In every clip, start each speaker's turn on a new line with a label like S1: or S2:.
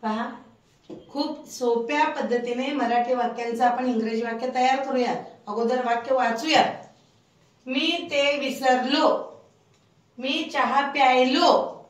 S1: पहा, खूप सोप्या पद्धतीने मराठी वाक्यांचं आपण इंग्रजी वाक्य तयार करूया। अगोदर वाक्य वाचूया। मी ते विसरलो, मी चहा प्यायलो।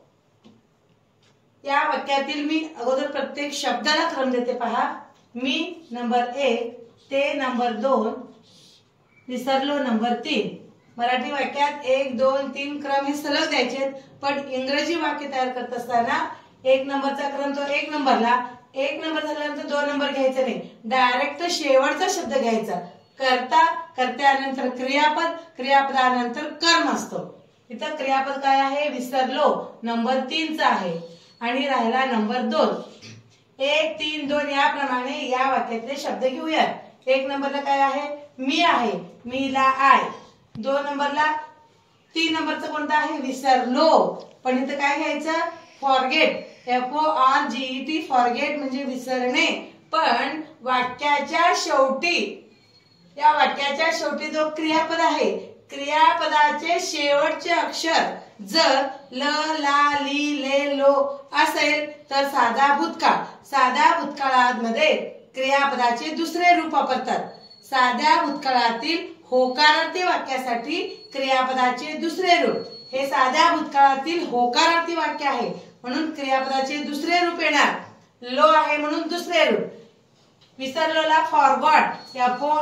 S1: या वाक्यातील मी अगोदर प्रत्येक शब्दाला क्रम देते। पहा, मी नंबर 1, ते नंबर 2, विसरलो नंबर 3। मराठी वाक्यात 1, 2, 3 क्रम हे सलग द्यायचे, पण इंग्रजी वाक्य तयार करत असताना 1 नंबरचा क्रम तो 1 नंबरला, 1 नंबर झाल्यानंतर 2 नंबर घ्यायचा नाही, डायरेक्ट शेवटचा शब्द घ्यायचा। कर्ता, कर्त्यानंतर क्रियापद, क्रियापदानंतर कर्म असतो। इथं क्रियापद काय आहे? विसरलो नंबर 3 चा आहे आणि राहिला नंबर 2। 1, 3, 2 याप्रमाणे या वाक्यातले शब्द घेऊयात। 1 नंबरला काय आहे? मी आहे, मीला आय। 2 नंबरला 3 नंबरचा कोणता आहे? विसरलो। पण इथं काय घ्यायचं? फॉरगेट, FORGET, फॉरगेट म्हणजे विसरणे। पण वाक्याच्या शेवटी, या वाक्याच्या शेवटी जो क्रियापद आहे, क्रियापदाचे शेवटचे अक्षर जर ल, ला, ली, ले, लो असेल तर साधा भूतकाळ। साध्या भूतकाळामध्ये क्रियापदाचे दुसरे रूप वापरतात। साध्या भूतकाळातील होकारार्थी वाक्यासाठी क्रियापदाचे दुसरे रूप, हे साध्या भूतकाळातील होकारार्थी वाक्य आहे म्हणून क्रियापदाचे दुसरे रूप येणार। लो आहे म्हणून दुसरे रूप। विसरलोला फॉरगॉट,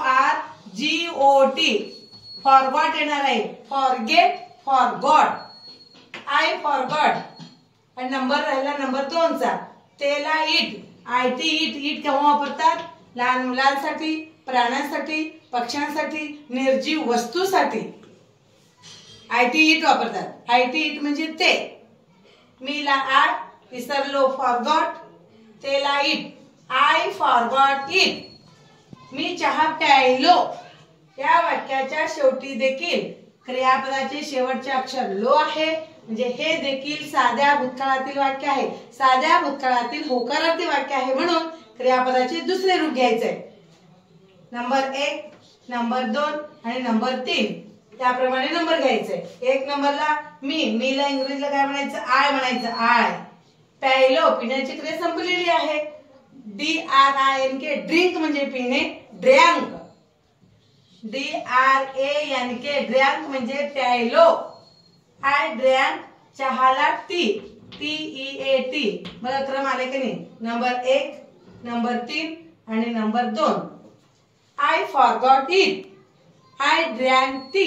S1: FORGOT, फॉरगॉट येणार आहे। Forget, forgot. I forgot. आणि नंबर राहिला नंबर 2 चा। तेला इट, IT, इट केव्हा वापरतात? लहान मुलांसाठी, प्राण्यांसाठी, पक्ष्यांसाठी, निर्जीव वस्तूसाठी IT, इट वापरतात। IT, इट म्हणजे ते। मीला आय, विसरलो फॉरगॉट, तेला इट, आय फॉरगॉट इट। मी चहा प्यायलो, या वाक्याच्या शेवटी देखील क्रियापदाचे शेवटचे अक्षर लो आहे, म्हणजे हे देखील साध्या भूतकाळातील वाक्य आहे। साध्या भूतकाळातील होकारार्थी वाक्य आहे म्हणून क्रियापदाचे दुसरे रूप घ्यायचे। नंबर 1, नंबर 2 आणि नंबर 3 त्याप्रमाणे नंबर घ्यायचे। 1 नंबरला मीला इंग्रजीला काय म्हणायचं? आय म्हणायचं, आय। प्यायलो, पिण्याची क्रिया संपलेली आहे। DRINK, ड्रिंक म्हणजे पिणे, ड्रँक। DRANK, ड्रँक म्हणजे प्यायलो। आय ड्रँक, चहाला TEAT। मला क्रम आले की नाही? नंबर 1, नंबर 3 आणि number 2। I forgot it, I drank tea.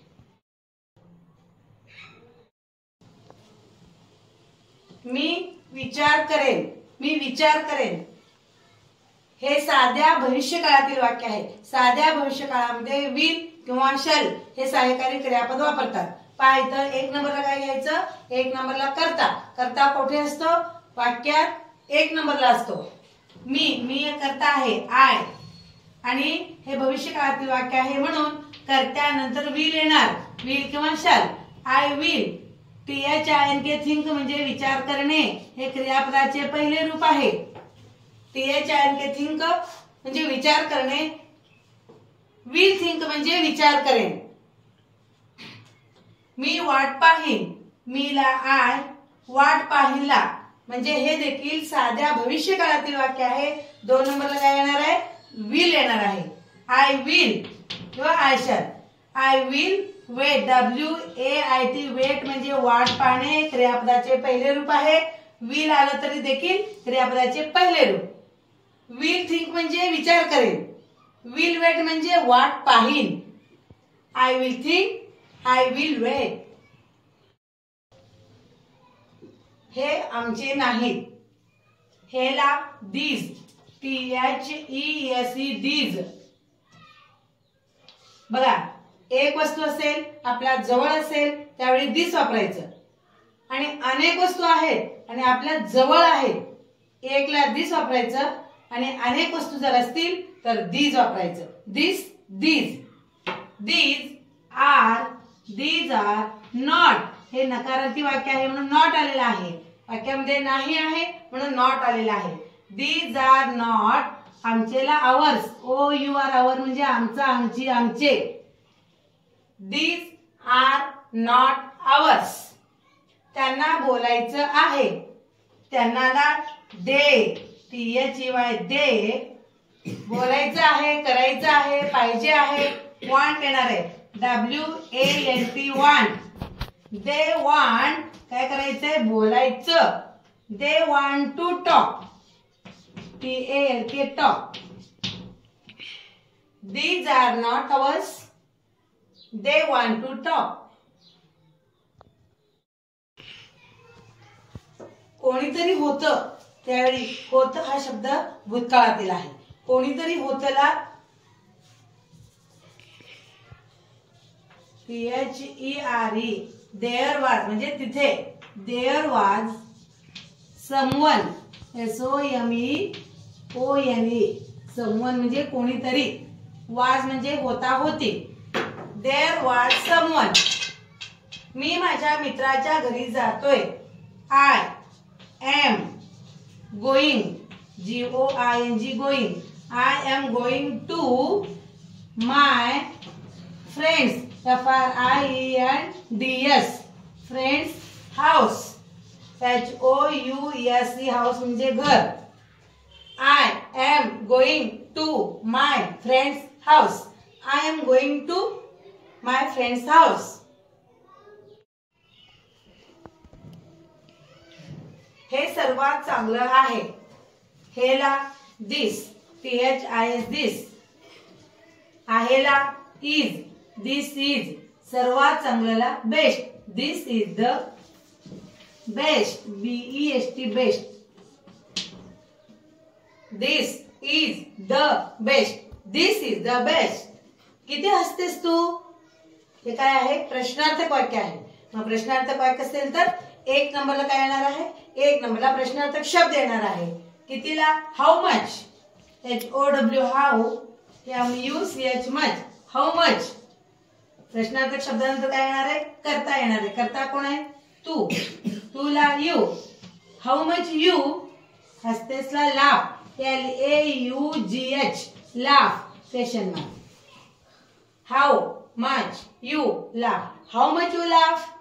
S1: मी विचार करेन, मी विचार करेन, हे साध्या भविष्यकाळातील वाक्य आहे। साध्या भविष्यकाळामध्ये विल किंवा शल हे सहाय्यकारी क्रियापद वापरतात। पहा इथं 1 नंबरला काय घ्यायचं? 1 नंबरला कर्ता। कर्ता कुठे असतो? वाक्यात 1 नंबरला असतो। मी कर्ता आहे, आय, आणि हे भविष्यकाळातील वाक्य आहे म्हणून कर्त्यानंतर विल येणार, विल किंवा shall. I will, THINK, think म्हणजे विचार करणे, हे क्रियापदाचे पहिले रूप आहे। THINK, थिंक म्हणजे विचार करणे, विल थिंक म्हणजे विचार करेन। मी वाट पाहीन, मीला आय, वाट पाहिला, म्हणजे हे देखील साध्या भविष्यकाळातील वाक्य आहे। 2 नंबरला काय येणार आहे? विल येणार आहे। आय विल किंवा I shall. I will wait, WAIT, wait म्हणजे वाट पाहणे, क्रियापदाचे पहिले रूप आहे। विल आलं तरी देखील क्रियापदाचे पहिले रूप। विल थिंक म्हणजे विचार करेन, विल वेट म्हणजे वाट पाहीन। I will think, I will wait. हे आमचे नाहीत, हेला दीज, THESE, दीज। बघा, एक वस्तू असेल, आपल्या जवळ असेल त्यावेळी दिस वापरायचं, आणि अनेक वस्तू आहेत आणि आपल्या जवळ आहेत, एकला दिस वापरायचं, आणि अनेक वस्तू जर असतील तर दीज वापरायचं। This, these. These are not, हे नकारार्थी वाक्य आहे म्हणून नॉट आलेलं आहे। वाक्यामध्ये नाही आहे म्हणून नॉट आलेला आहे। दीज आर नॉट, आमचेला आवर्स, OUR, आवर म्हणजे आमचा, आमची, आमचे। दीज आर नॉट आवर्स, त्यांना बोलायचं आहे। त्यांना ना दे, THEY दे, बोलायचं आहे, करायचं आहे, पाहिजे आहे, want येणार आहे, WANT want. दे वांट काय करायचंय, बोलायचं. They want to talk, TALK talk. These are not ours. They want to talk. कोणीतरी होतं, त्यावेळी होतं हा शब्द भूतकाळातील आहे. कोणीतरी होतला THERE, देअर वाज म्हणजे तिथे. देअर वाज समवन, SOMEONE, समवन म्हणजे कोणीतरी, वाज म्हणजे होता होती. देअर वाज समवन. मी माझ्या मित्राच्या घरी जातोय. I am going, GOING going. I am going to my friends, FRIENDS, friends house, HOUSE, house म्हणजे घर. I am going to my friends house. I am going to my friends house. हे सर्वात चांगलं आहे. हेला दिस, THIS दिस. आहेला is, this is. सर्वात चांगल्याला best, this is the best, BEST best. This is the best, this is the best. किती हसतेस तू? हे काय आहे, प्रश्नार्थक वाक्य आहे. मग प्रश्नार्थक वाक्य असेल तर एक नंबरला काय येणार आहे, एक नंबरला प्रश्नार्थक शब्द येणार आहे. कितीला, how much, HOW how, MUCH much, how much. प्रश्नार्थक शब्दानंतर काय येणार आहे, करता येणार आहे. करता कोण आहे, तू. तुला यू. हाऊ मच यू, हसतेसला laugh, LAUGH, laugh, question mark. How much you laugh, how much you laugh.